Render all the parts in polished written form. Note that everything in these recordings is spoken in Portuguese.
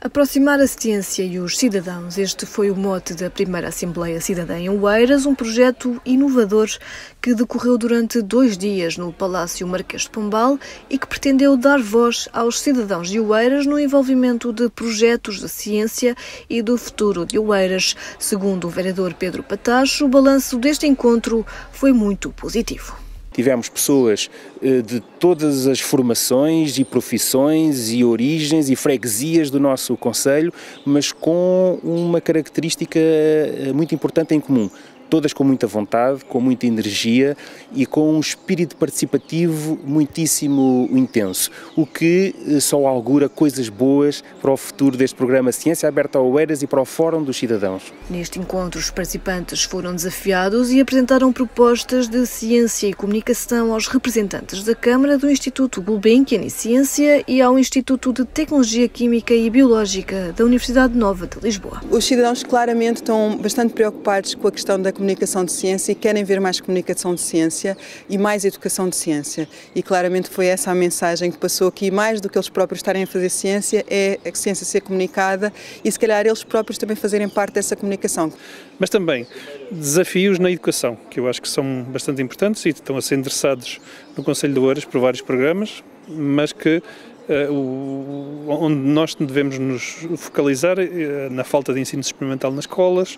Aproximar a ciência e os cidadãos, este foi o mote da primeira Assembleia Cidadã em Oeiras, um projeto inovador que decorreu durante 2 dias no Palácio Marquês de Pombal e que pretendeu dar voz aos cidadãos de Oeiras no envolvimento de projetos de ciência e do futuro de Oeiras. Segundo o vereador Pedro Patacho, o balanço deste encontro foi muito positivo. Tivemos pessoas de todas as formações e profissões e origens e freguesias do nosso concelho, mas com uma característica muito importante em comum. Todas com muita vontade, com muita energia e com um espírito participativo muitíssimo intenso, o que só augura coisas boas para o futuro deste programa Ciência Aberta a Oeiras e para o Fórum dos Cidadãos. Neste encontro, os participantes foram desafiados e apresentaram propostas de ciência e comunicação aos representantes da Câmara, do Instituto Gulbenkian e Ciência e ao Instituto de Tecnologia Química e Biológica da Universidade Nova de Lisboa. Os cidadãos claramente estão bastante preocupados com a questão da comunicação de ciência e querem ver mais comunicação de ciência e mais educação de ciência. E claramente foi essa a mensagem que passou aqui, mais do que eles próprios estarem a fazer ciência, é a ciência ser comunicada e se calhar eles próprios também fazerem parte dessa comunicação. Mas também desafios na educação, que eu acho que são bastante importantes e estão a ser endereçados no Concelho de Oeiras por vários programas, mas que onde nós devemos nos focalizar na falta de ensino experimental nas escolas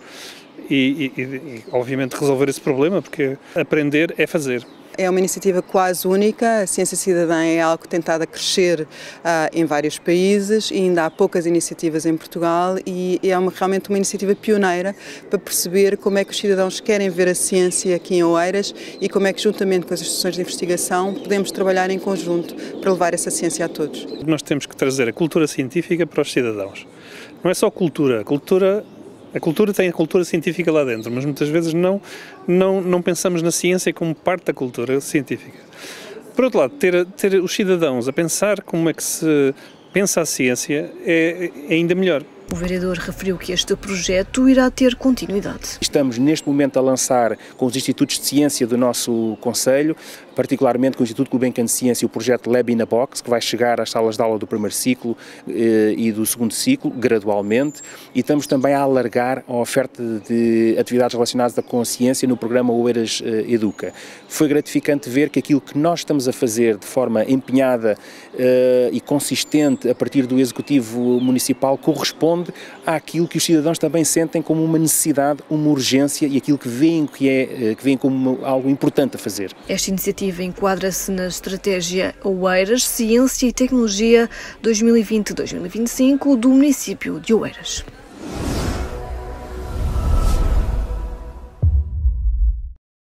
e obviamente resolver esse problema, porque aprender é fazer. É uma iniciativa quase única, a ciência cidadã é algo tentado a crescer em vários países e ainda há poucas iniciativas em Portugal e é realmente uma iniciativa pioneira para perceber como é que os cidadãos querem ver a ciência aqui em Oeiras e como é que juntamente com as instituições de investigação podemos trabalhar em conjunto para levar essa ciência a todos. Nós temos que trazer a cultura científica para os cidadãos. Não é só cultura, a cultura tem a cultura científica lá dentro, mas muitas vezes não pensamos na ciência como parte da cultura científica. Por outro lado, ter os cidadãos a pensar como é que se pensa a ciência é ainda melhor. O vereador referiu que este projeto irá ter continuidade. Estamos neste momento a lançar com os institutos de ciência do nosso concelho, particularmente com o Instituto Gulbenkian de Ciência, o projeto Lab in a Box, que vai chegar às salas de aula do primeiro ciclo e do segundo ciclo, gradualmente, e estamos também a alargar a oferta de atividades relacionadas com a ciência no programa Oeiras Educa. Foi gratificante ver que aquilo que nós estamos a fazer de forma empenhada e consistente a partir do Executivo Municipal corresponde àquilo que os cidadãos também sentem como uma necessidade, uma urgência e aquilo que veem como algo importante a fazer. Esta iniciativa enquadra-se na estratégia Oeiras Ciência e Tecnologia 2020-2025 do município de Oeiras.